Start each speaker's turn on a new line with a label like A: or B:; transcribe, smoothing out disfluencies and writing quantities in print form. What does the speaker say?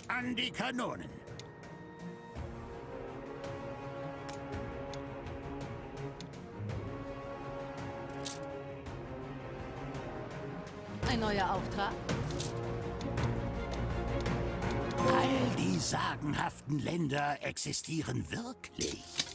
A: An die Kanonen.
B: Ein neuer Auftrag?
A: All die sagenhaften Länder existieren wirklich.